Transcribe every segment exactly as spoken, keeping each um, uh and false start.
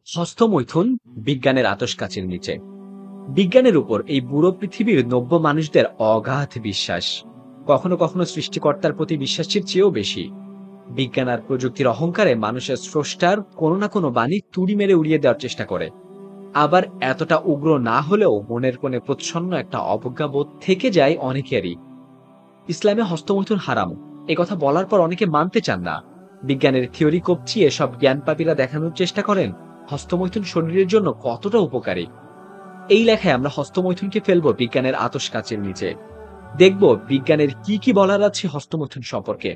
হস্তমৈথুন বিজ্ঞানের আতশকাচের নিচে। বিজ্ঞানের উপর এই বুড়ো পৃথিবীর নব্য মানুষদের অগাধ বিশ্বাস, কখনো কখনো সৃষ্টিকর্তার প্রতি বিশ্বাসের চেয়েও বেশি। বিজ্ঞান আর প্রযুক্তির অহংকারে মানুষের স্রষ্টার কোনো না কোনো বাণী তুড়ি মেরে উড়িয়ে দেওয়ার চেষ্টা করে। আবার এতটা উগ্র না হলেও মনের কোণে প্রচ্ছন্ন একটা অবজ্ঞাবোধ থেকে যায় অনেকেরই। ইসলামে হস্তমৈথুন হারাম এ কথা বলার পর অনেকে মানতে চান না। বিজ্ঞানের থিওরি কপচিয়ে সব জ্ঞানপাপীরা দেখানোর চেষ্টা করেন হস্তমৈথুন শরীরের জন্য কতটা উপকারী। এই লেখায় আমরা হস্তমৈথুনকে ফেলবো বিজ্ঞানের আতশকাচের নিচে। দেখব বিজ্ঞানের কি কি বলার আছে হস্তমৈথুন সম্পর্কে।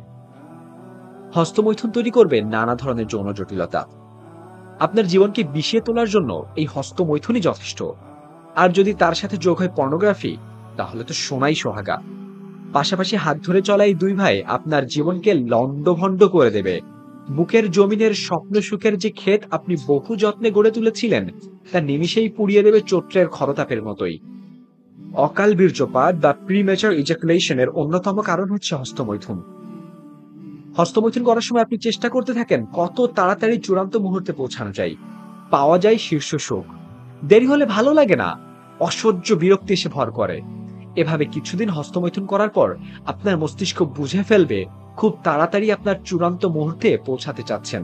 হস্তমৈথুন তৈরি করবে নানা ধরনের যৌন জটিলতা। আপনার জীবনকে বিষিয়ে তোলার জন্য এই হস্তমৈথুনই যথেষ্ট। আর যদি তার সাথে যোগ হয় পর্নোগ্রাফি, তাহলে তো সোনাই সোহাগা। পাশাপাশি হাত ধরে চলা এই দুই ভাই আপনার জীবনকে লন্ডভন্ড করে দেবে। বুকের জমিনের স্বপ্ন সুখের যে ক্ষেত আপনি বহু যত্নে গড়ে তুলেছিলেন, তা নিমিষেই পুড়িয়ে দেবে চৈত্রের খরতাপের মতোই। অকাল বীর্যপাত বা প্রিমেচার ইজাকুলেশনের অন্যতম কারণ হচ্ছে হস্তমৈথুন। হস্তমৈথুন করার সময় আপনি চেষ্টা করতে থাকেন কত তাড়াতাড়ি চূড়ান্ত মুহূর্তে পৌঁছানো যায়। পাওয়া যায় শীর্ষ সুখ, দেরি হলে ভালো লাগে না, অসহ্য বিরক্তি এসে ভর করে। এভাবে কিছুদিন হস্তমৈথুন করার পর আপনার মস্তিষ্ক বুঝে ফেলবে খুব তাড়াতাড়ি আপনার চূড়ান্ত মুহূর্তে পৌঁছাতে চাচ্ছেন।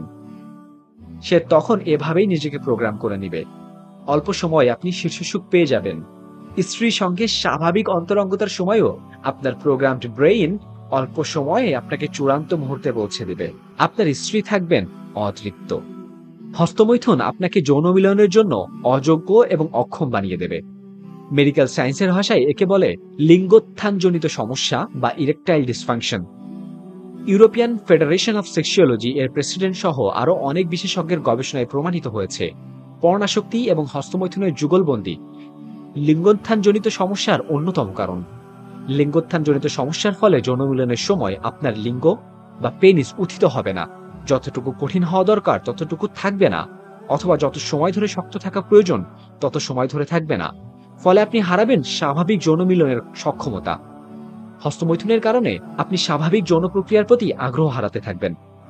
সে তখন এভাবেই নিজেকে প্রোগ্রাম করে নিবে। অল্প সময় আপনি শীর্ষ সুখ পেয়ে যাবেন। স্ত্রীর সঙ্গে স্বাভাবিক অন্তরঙ্গতার সময়ও আপনার প্রোগ্রামড ব্রেইন অল্প সময়ে আপনাকে চূড়ান্ত মুহূর্তে পৌঁছে দিবে। আপনার স্ত্রী থাকবেন অতৃপ্ত। হস্তমৈথুন আপনাকে যৌন মিলনের জন্য অযোগ্য এবং অক্ষম বানিয়ে দেবে। মেডিকেল সায়েন্সের ভাষায় একে বলে লিঙ্গোত্থানজনিত সমস্যা বা erectile dysfunction. European Federation of sexology এর প্রেসিডেন্ট সহ আরো অনেক বিশেষজ্ঞের গবেষণায় প্রমাণিত হয়েছে পর্ণাসক্তি এবং হস্তমৈথুনের যুগলবন্দি লিঙ্গোত্থানজনিত সমস্যার অন্যতম কারণ। লিঙ্গোত্থানজনিত সমস্যার ফলে যৌনমিলনের সময় আপনার লিঙ্গ বা পেনিস উত্থিত হবে না, যতটুকু কঠিন হওয়া দরকার ততটুকু থাকবে না, অথবা যত সময় ধরে শক্ত থাকা প্রয়োজন তত সময় ধরে থাকবে না। ফলে আপনি হারাবেন স্বাভাবিক যৌন মিলনের সক্ষমতা। হস্তমৈথুনের কারণে আপনি স্বাভাবিক যৌন প্রক্রিয়ার প্রতি আগ্রহ হারাতে থাকবেন।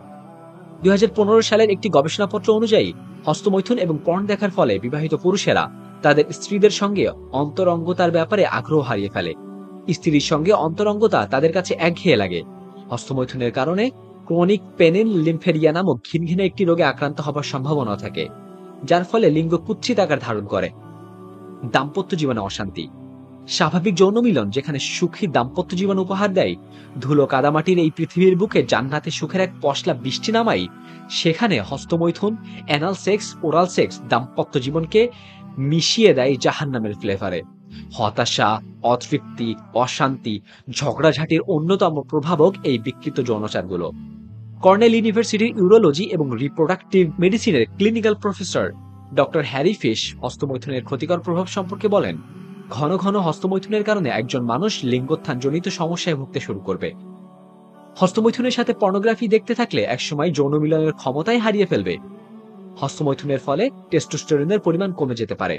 দুই হাজার পনেরো সালের একটি গবেষণাপত্র অনুযায়ী হস্তমৈথুন এবং পর্ন দেখার ফলে বিবাহিত পুরুষেরা তাদের স্ত্রীদের সঙ্গে অন্তরঙ্গতার ব্যাপারে আগ্রহ হারিয়ে ফেলে। স্ত্রীর সঙ্গে অন্তরঙ্গতা তাদের কাছে একঘেয়ে লাগে। হস্তমৈথুনের কারণে ক্রনিক পেনিল লিম্ফেরিয়া নামক ঘিনঘিনে একটি রোগে আক্রান্ত হবার সম্ভাবনা থাকে, যার ফলে লিঙ্গ কুৎসিত আকার ধারণ করে। দাম্পত্য জীবনে অশান্তি। স্বাভাবিক যৌন মিলন যেখানে সুখী দাম্পত্য জীবন উপহার দেয়, ধুলো কাদামাটির এই পৃথিবীর বুকে জান্নাতে সুখের এক পশলা বৃষ্টি নামাই, সেখানে হস্তমৈথুন, অ্যানাল সেক্স, ওরাল সেক্স দাম্পত্য জীবনকে মিশিয়ে দেয় জাহান্নামের ফ্লেভারে। হতাশা, অতৃপ্তি, অশান্তি, ঝগড়াঝাটির অন্যতম প্রভাবক এই বিকৃত যৌনচারগুলো। কর্নেল ইউনিভার্সিটির ইউরোলজি এবং রিপ্রোডাক্টিভ মেডিসিনের clinical professor doctor Harry Fish হস্তমৈথুনের ক্ষতিকর প্রভাব সম্পর্কে বলেন, ঘন ঘন হস্তমৈথুনের কারণে একজন মানুষ লিঙ্গোত্থানজনিত সমস্যায় ভুগতে শুরু করবে। হস্তমৈথুনের সাথে পর্নোগ্রাফি দেখতে থাকলে একসময় যৌন মিলনের ক্ষমতাই হারিয়ে ফেলবে। হস্তমৈথুনের ফলে টেস্টোস্টেরনের পরিমাণ কমে যেতে পারে।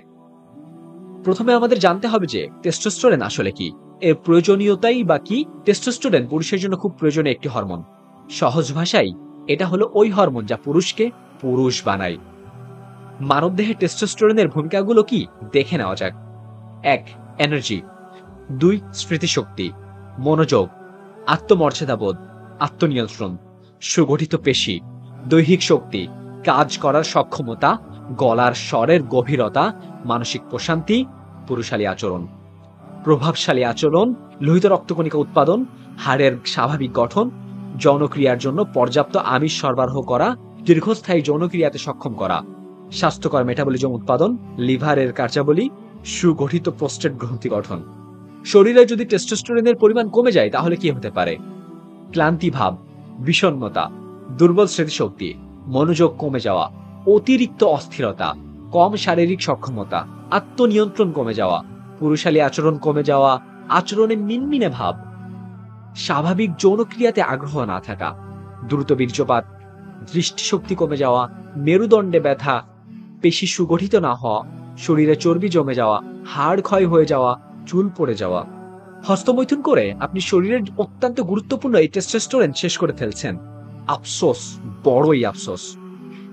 প্রথমে আমাদের জানতে হবে যে টেস্টোস্টেরন আসলে কি, এর প্রয়োজনীয়তাই বা কি। টেস্টোস্টেরন পুরুষের জন্য খুব প্রয়োজনীয় একটি হরমোন। সহজ ভাষায় এটা হলো ওই হরমোন যা পুরুষকে পুরুষ বানায়। মানবদেহে টেস্টোস্টেরনের ভূমিকাগুলো কি দেখে নেওয়া যাক। এক, এনার্জি। দুই, স্মৃতিশক্তি, মনোযোগ, আত্মমর্যাদাবোধ, আত্মনিয়ন্ত্রণ, সুগঠিত পেশি, দৈহিক শক্তি, কাজ করার সক্ষমতা, গলার স্বরের গভীরতা, মানসিক প্রশান্তি, পুরুষালী আচরণ। প্রভাবশালী আচরণ, লোহিত রক্তকণিকা উৎপাদন, হাড়ের স্বাভাবিক গঠন, যৌনক্রিয়ার জন্য পর্যাপ্ত আমিষ সরবরাহ করা, দীর্ঘস্থায়ী যৌনক্রিয়াতে সক্ষম করা, স্বাস্থ্যকর মেটাবলিজম উৎপাদন, লিভারের কার্যাবলী, সুগঠিত প্রোস্টেট গ্রন্থি গঠন। শরীরে যদি টেস্টোস্টেরনের পরিমাণ কমে যায় তাহলে কি হতে পারে? ক্লান্তি ভাব, বিষণ্ণতা, দুর্বল স্মৃতিশক্তি, মনোযোগ কমে যাওয়া, অতিরিক্ত অস্থিরতা, কম শারীরিক সক্ষমতা, আত্মনিয়ন্ত্রণ কমে যাওয়া, পুরুষালী আচরণ কমে যাওয়া, আচরণে মিনমিনে ভাব, স্বাভাবিক যৌনক্রিয়াতে আগ্রহ না থাকা, দ্রুত বীর্যপাত, দৃষ্টিশক্তি কমে যাওয়া, মেরুদণ্ডে ব্যথা, পেশি সুগঠিত না হওয়া, শরীরে চর্বি জমে যাওয়া, হাড় ক্ষয় হয়ে যাওয়া, চুল পড়ে যাওয়া। হস্তমৈথুন করে আপনি শরীরের অত্যন্ত গুরুত্বপূর্ণ এই টেস্টোস্টেরন শেষ করে ফেলছেন। আফসোস, বড়ই আফসোস।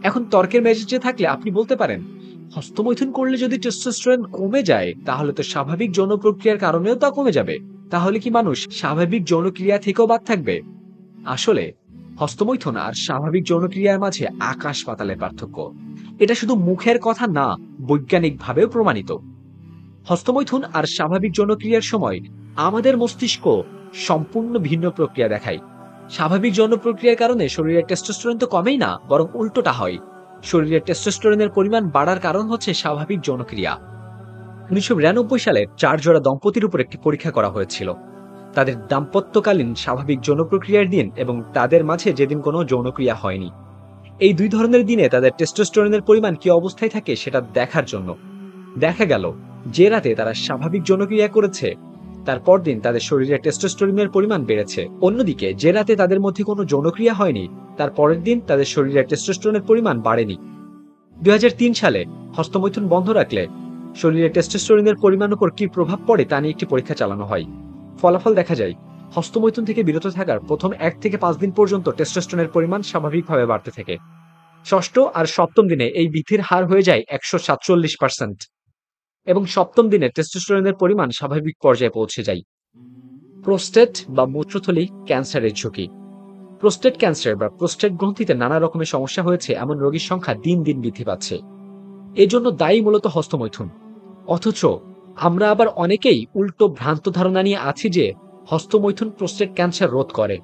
এখন তর্কের মেজাজে থাকলে আপনি বলতে পারেন, হস্তমৈথুন করলে যদি টেস্টোস্টেরন কমে যায় তাহলে তো স্বাভাবিক যৌন প্রক্রিয়ার কারণেও তা কমে যাবে। তাহলে কি মানুষ স্বাভাবিক যৌনক্রিয়া থেকেও বাদ থাকবে? আসলে হস্তমৈথুন আর স্বাভাবিক যৌনক্রিয়ার মাঝে আকাশ পাতালের পার্থক্য। এটা শুধু মুখের কথা না, বৈজ্ঞানিকভাবেও প্রমাণিত। হস্তমৈথুন আর স্বাভাবিক যৌনক্রিয়ার সময় আমাদের মস্তিষ্ক সম্পূর্ণ ভিন্ন প্রক্রিয়া দেখায়। স্বাভাবিক যৌন প্রক্রিয়ার কারণে শরীরের টেস্টোস্টেরন তো কমেই না, বরং উল্টোটা হয়। শরীরের টেস্টোস্টেরনের পরিমাণ বাড়ার কারণ হচ্ছে স্বাভাবিক যৌনক্রিয়া। উনিশশো বিরানব্বই সালে চার জোড়া দম্পতির উপর একটি পরীক্ষা করা হয়েছিল। তাদের দাম্পত্যকালীন স্বাভাবিক যৌন প্রক্রিয়ার দিন এবং তাদের মাঝে যেদিন কোনো যৌনক্রিয়া হয়নি, এই দুই ধরনের দিনে তাদের টেস্টোস্টেরনের পরিমাণ কি অবস্থায় থাকে সেটা দেখার জন্য। দেখা গেল যে রাতে তারা স্বাভাবিক যৌনক্রিয়া করেছে তার পরদিন তাদের শরীরে টেস্টোস্টেরনের পরিমাণ বেড়েছে। অন্যদিকে যে রাতে তাদের মধ্যে কোনো যৌনক্রিয়া হয়নি তার পরের দিন তাদের শরীরে টেস্টোস্টেরনের পরিমাণ বাড়েনি। দুই হাজার তিন সালে হস্তমৈথুন বন্ধ রাখলে শরীরে টেস্টোস্টেরনের পরিমাণ উপর কি প্রভাব পড়ে তা নিয়ে একটি পরীক্ষা চালানো হয়। ফলাফল দেখা যায় হস্তমৈথুন থেকে বিরত থাকার প্রথম এক থেকে পাঁচ দিন পর্যন্ত টেস্টোস্টেরনের পরিমাণ স্বাভাবিকভাবে বাড়তে থাকে। ষষ্ঠ আর সপ্তম দিনে এই বৃদ্ধির হার হয়ে যায় একশো সাতচল্লিশ পার্সেন্ট এবং সপ্তম দিনে টেস্টোস্টেরনের পরিমাণ স্বাভাবিক পর্যায়ে পৌঁছে যায়। প্রোস্টেট বা মূত্রথলি ক্যান্সারের ঝুঁকি। প্রোস্টেট ক্যান্সার বা প্রোস্টেট গ্রন্থিতে নানা রকমের সমস্যা হয়েছে এমন রোগীর সংখ্যা দিন দিন বৃদ্ধি পাচ্ছে। এজন্য দায়ী মূলত হস্তমৈথুন। অথচ আমরা আবার অনেকেই উল্টো ভ্রান্ত ধারণা নিয়ে আছি যে হস্তমৈথুন প্রোস্টেট ক্যান্সার রোধ করে।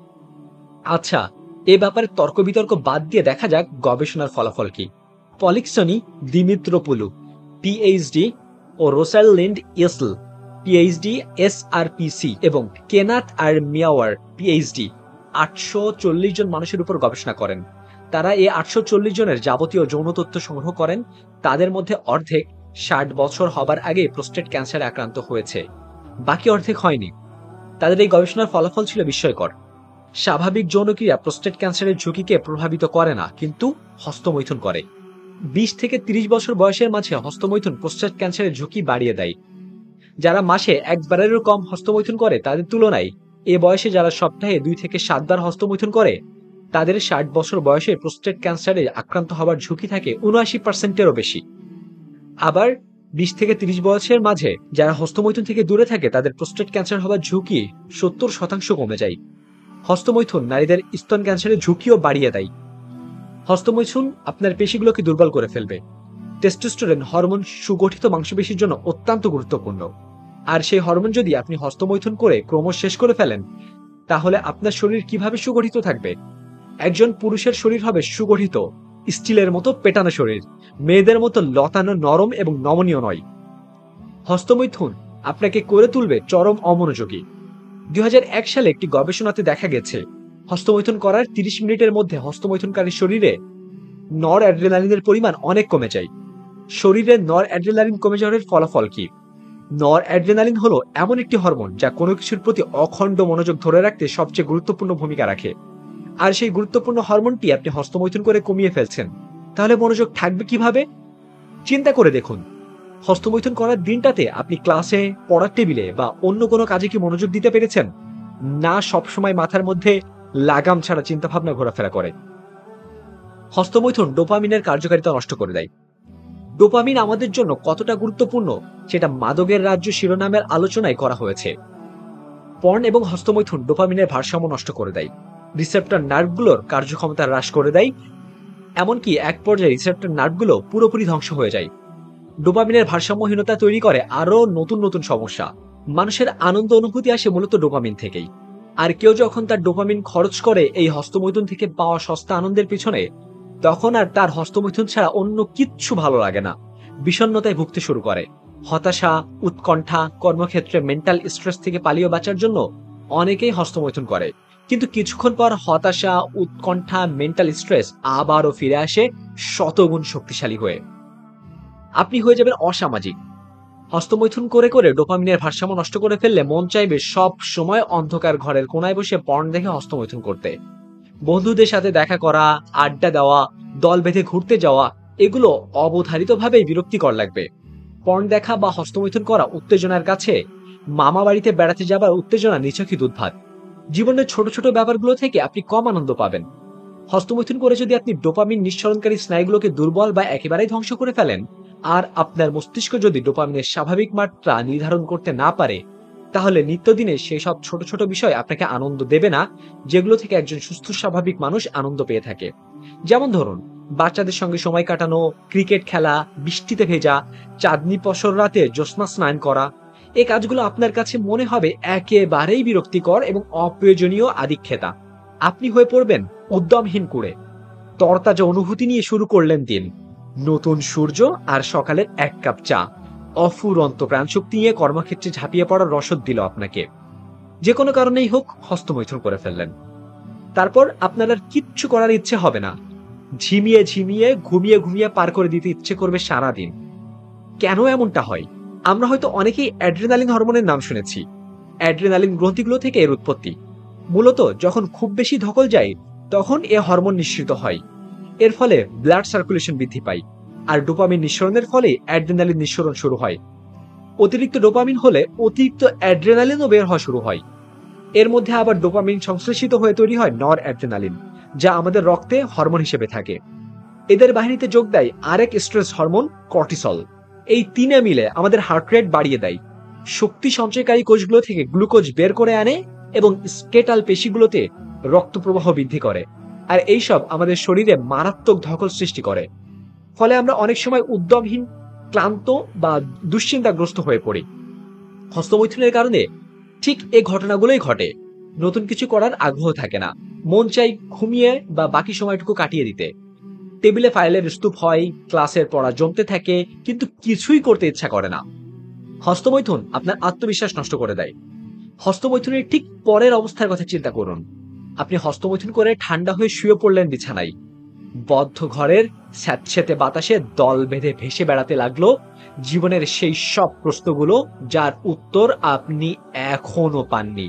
আচ্ছা, এ ব্যাপারে তর্ক বিতর্ক বাদ দিয়ে দেখা যাক গবেষণার ফলাফল কি। পলিক্সনি দিমিত্রোপুলু পিএইচডি ও রোসালিন্ড ইসল পিএইচডি এসআরপিসি এবং কেনাথ আর মিয়াওয়ার পিএইচডি আটশো চল্লিশ জন মানুষের উপর গবেষণা করেন। তারা এই আটশো চল্লিশ জনের যাবতীয় যৌন তথ্য সংগ্রহ করেন। তাদের মধ্যে অর্ধেক ষাট বছর হবার আগে প্রোস্টেট ক্যান্সারে আক্রান্ত হয়েছে, বাকি অর্ধেক হয়নি। তাদের এই গবেষণার ফলাফল ছিল বিস্ময়কর। স্বাভাবিক যৌনক্রিয়া প্রোস্টেট ক্যান্সারের ঝুঁকিকে প্রভাবিত করে না, কিন্তু হস্তমৈথুন করে। বিশ থেকে তিরিশ বছর বয়সের মাঝে হস্তমৈথুন প্রোস্টেট ক্যান্সারের ঝুঁকি বাড়িয়ে দেয়। যারা মাসে একবারেরও কম হস্তমৈথুন করে তাদের তুলনায় এ বয়সে যারা সপ্তাহে দুই থেকে সাতবার হস্তমৈথুন করে তাদের ষাট বছর বয়সে প্রোস্টেট ক্যান্সারে আক্রান্ত হওয়ার ঝুঁকি থাকে উনআশি পার্সেন্টেরও বেশি। আবার বিশ থেকে তিরিশ বয়সের মাঝে যারা হস্তমৈথুন থেকে দূরে থাকে তাদের প্রোস্টেট ক্যান্সার হওয়ার ঝুঁকি সত্তর শতাংশ কমে যায়। হস্তমৈথুন নারীদের স্তন ক্যান্সারের ঝুঁকিও বাড়িয়ে দেয়। হস্তমৈথুন আপনার পেশিগুলোকে দুর্বল করে ফেলবে। টেস্টোস্টেরন হরমোন সুগঠিত মাংসপেশির জন্য অত্যন্ত গুরুত্বপূর্ণ, আর সেই হরমোন যদি আপনি হস্তমৈথুন করে ক্রমশ শেষ করে ফেলেন তাহলে আপনার শরীর কিভাবে সুগঠিত থাকবে? একজন পুরুষের শরীর হবে সুগঠিত, স্টিলের মতো পেটানো শরীর, মেয়েদের মতো লতানো, নরম এবং নমনীয় নয়। হস্তমৈথুন আপনাকে করে তুলবে চরম অমনোযোগী। দুই হাজার এক সালে একটি গবেষণাতে দেখা গেছে হস্তমৈথুন করার তিরিশ মিনিটের মধ্যে হস্তমৈথুনকারীর শরীরে নর অ্যাড্রেনালিনের পরিমাণ অনেক কমে যায়। শরীরে নর অ্যাড্রেনালিন কমে যাওয়ার ফলাফল কি? নর অ্যাড্রেনালিন হলো এমন একটি হরমোন যা কোনো কিছুর প্রতি অখণ্ড মনোযোগ ধরে রাখতে সবচেয়ে গুরুত্বপূর্ণ ভূমিকা রাখে। আর সেই গুরুত্বপূর্ণ হরমোনটি আপনি হস্তমৈথুন করে কমিয়ে ফেলছেন, তাহলে মনোযোগ থাকবে কিভাবে? চিন্তা করে দেখুন, হস্তমৈথুন করার দিনটাতে আপনি ক্লাসে, পড়ার টেবিলে বা অন্য কোনো কাজে কি মনোযোগ দিতে পেরেছেন? না, সবসময় মাথার মধ্যে লাগাম ছাড়া চিন্তা ভাবনা ঘোরাফেরা করে। হস্তমৈথুন ডোপামিনের কার্যকারিতা নষ্ট করে দেয়। ডোপামিন আমাদের জন্য কতটা গুরুত্বপূর্ণ সেটা মাদকের রাজ্য শিরোনামের আলোচনায় করা হয়েছে। পর্ন এবং হস্তমৈথুন ডোপামিনের ভারসাম্য নষ্ট করে দেয়, রিসেপ্টর নার্ভগুলোর কার্যক্ষমতা হ্রাস করে দেয়, এমনকি এক পর্যায়ে রিসেপ্টর নার্ভগুলো পুরোপুরি ধ্বংস হয়ে যায়। ডোপামিনের ভারসাম্যহীনতা তৈরি করে আরো নতুন নতুন সমস্যা। মানুষের আনন্দ অনুভূতি আসে মূলত ডোপামিন থেকেই, আর কেউ যখন তার ডোপামিন খরচ করে এই হস্তমৈথুন থেকে পাওয়া সস্তা আনন্দের পিছনে, তখন আর তার হস্তমৈথুন ছাড়া অন্য কিচ্ছু ভালো লাগে না। বিষণ্ণতায় ভুগতে শুরু করে। হতাশা, উৎকণ্ঠা, কর্মক্ষেত্রে মেন্টাল স্ট্রেস থেকে পালিয়ে বাঁচার জন্য অনেকেই হস্তমৈথুন করে, কিন্তু কিছুক্ষণ পর হতাশা, উৎকণ্ঠা, মেন্টাল স্ট্রেস আবারও ফিরে আসে শতগুণ শক্তিশালী হয়ে। আপনি হয়ে যাবেন অসামাজিক। হস্তমৈথুন করে করে ডোপামিনের ভারসাম্য নষ্ট করে ফেললে মন চাইবে সব সময় অন্ধকার ঘরের কোনায় বসে পর্ন দেখে হস্তমৈথুন করতে। বন্ধুদের সাথে দেখা করা, আড্ডা দেওয়া, দল বেঁধে ঘুরতে যাওয়া, এগুলো অবধারিতভাবেই বিরক্তিকর লাগবে। পর্ন দেখা বা হস্তমৈথুন করা উত্তেজনার কাছে মামা বাড়িতে বেড়াতে যাবার উত্তেজনা নিছকই দুধ ভাত। জীবনের ছোট ছোট ব্যাপারগুলো থেকে আপনি কম আনন্দ পাবেন। হস্তমৈথুন করে যদি আপনি ডোপামিন নিঃসরণকারী স্নায়ুগুলোকে দুর্বল বা একেবারেই ধ্বংস করে ফেলেন, আর আপনার মস্তিষ্ক যদি ডোপামিনের স্বাভাবিক মাত্রা নির্ধারণ করতে না পারে, তাহলে নিত্যদিনে সেই সব ছোট ছোট বিষয় আপনাকে আনন্দ দেবে না, যেগুলো থেকে একজন সুস্থ স্বাভাবিক মানুষ আনন্দ পেয়ে থাকে। যেমন ধরুন, বাচ্চাদের সঙ্গে সময় কাটানো, ক্রিকেট খেলা, বৃষ্টিতে ভেজা, চাঁদনি পশর রাতে জ্যোৎস্না স্নান করা। এই কাজগুলো আপনার কাছে মনে হবে একেবারেই বিরক্তিকর এবং অপ্রয়োজনীয় আদিক্ষেতা। আপনি হয়ে পড়বেন উদ্যমহীন কুড়ে। তরতাজা অনুভূতি নিয়ে শুরু করলেন দিন, নতুন সূর্য আর সকালের এক কাপ চা অফুরন্ত প্রাণশক্তি নিয়ে কর্মক্ষেত্রে ঝাঁপিয়ে পড়ার রসদ দিল আপনাকে। যে কোনো কারণেই হোক হস্তমৈথুন করে ফেললেন, তারপর আপনার আর কিচ্ছু করার ইচ্ছে হবে না। ঝিমিয়ে ঝিমিয়ে ঘুমিয়ে ঘুমিয়ে পার করে দিতে ইচ্ছে করবে সারাদিন। কেন এমনটা হয়? আমরা হয়তো অনেকেই অ্যাড্রেনালিন হরমোনের নাম শুনেছি। অ্যাড্রেনালিন গ্রন্থিগুলো থেকে এর উৎপত্তি। মূলত যখন খুব বেশি ধকল যায়, তখন এ হরমোন নিঃসৃত হয়। এর ফলে ব্লাড সার্কুলেশন বৃদ্ধি পায়, আর ডোপামিন নিঃসরণের ফলে অ্যাড্রেনালিন নিঃসরণ শুরু হয়। অতিরিক্ত ডোপামিন হলে অতিরিক্ত অ্যাড্রেনালিনও বের হওয়া শুরু হয়। এর মধ্যে আবার ডোপামিন সংশ্লেষিত হয়ে তৈরি হয় নর অ্যাড্রেনালিন, যা আমাদের রক্তে হরমোন হিসেবে থাকে। এদের বাহিনীতে যোগ দেয় আরেক স্ট্রেস হরমোন কর্টিসল। এই তিনে মিলে আমাদের হার্ট রেট বাড়িয়ে দেয়, শক্তি সঞ্চয়কারী কোষগুলো থেকে গ্লুকোজ বের করে আনে এবং স্কেটাল পেশিগুলোতে রক্ত প্রবাহ বৃদ্ধি করে। আর এইসব আমাদের শরীরে মারাত্মক ধকল সৃষ্টি করে। ফলে আমরা অনেক সময় উদ্যমহীন, ক্লান্ত বা দুশ্চিন্তাগ্রস্ত হয়ে পড়ি। হস্তমৈথুনের কারণে ঠিক এই ঘটনাগুলোই ঘটে। নতুন কিছু করার আগ্রহ থাকে না, মন চাই ঘুমিয়ে বা বাকি সময়টুকু কাটিয়ে দিতে। টেবিলে ফাইলের স্তূপ হয়, ক্লাসের পড়া জমতে থাকে, কিন্তু কিছুই করতে ইচ্ছা করে না। হস্তমৈথুন আপনার আত্মবিশ্বাস নষ্ট করে দেয়। হস্তমৈথুনের ঠিক পরের অবস্থার কথা চিন্তা করুন। আপনি হস্তমৈথুন করে ঠান্ডা হয়ে শুয়ে পড়লেন বিছানায়। বদ্ধ ঘরের স্যাঁতসেঁতে বাতাসে দল বেঁধে ভেসে বেড়াতে লাগলো জীবনের সেই সব প্রশ্নগুলো, যার উত্তর আপনি এখনো পাননি।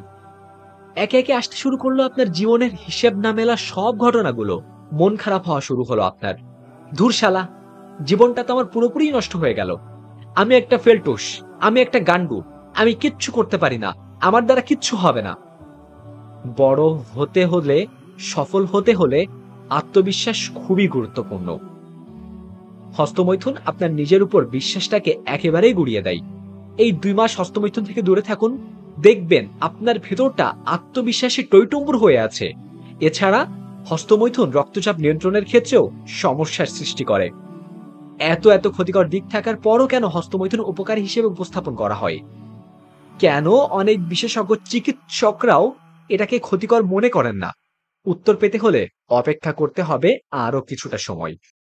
একে একে আসতে শুরু করলো আপনার জীবনের হিসেব না মেলা সব ঘটনাগুলো। মন খারাপ হওয়া শুরু হলো আপনার। ধুর শালা, জীবনটা তো আমার পুরোপুরি নষ্ট হয়ে গেল। আমি একটা ফেলটুস, আমি একটা গান্ডু, আমি কিচ্ছু করতে পারি না, আমার দ্বারা কিচ্ছু হবে না। বড় হতে হলে, সফল হতে হলে আত্মবিশ্বাস খুবই গুরুত্বপূর্ণ। হস্তমৈথুন আপনার নিজের উপর বিশ্বাসটাকে একেবারেই গুড়িয়ে দেয়। এই দুই মাস হস্তমৈথুন থেকে দূরে থাকুন, দেখবেন আপনার ভেতরটা আত্মবিশ্বাসে টইটুম্বুর হয়ে আছে। এছাড়া হস্তমৈথুন রক্তচাপ নিয়ন্ত্রণের ক্ষেত্রেও সমস্যার সৃষ্টি করে। এত এত ক্ষতিকর দিক থাকার পরও কেন হস্তমৈথুন উপকারী হিসেবে উপস্থাপন করা হয়? কেন অনেক বিশেষজ্ঞ চিকিৎসকরাও এটাকে ক্ষতিকর মনে করেন না? উত্তর পেতে হলে অপেক্ষা করতে হবে আরো কিছুটা সময়।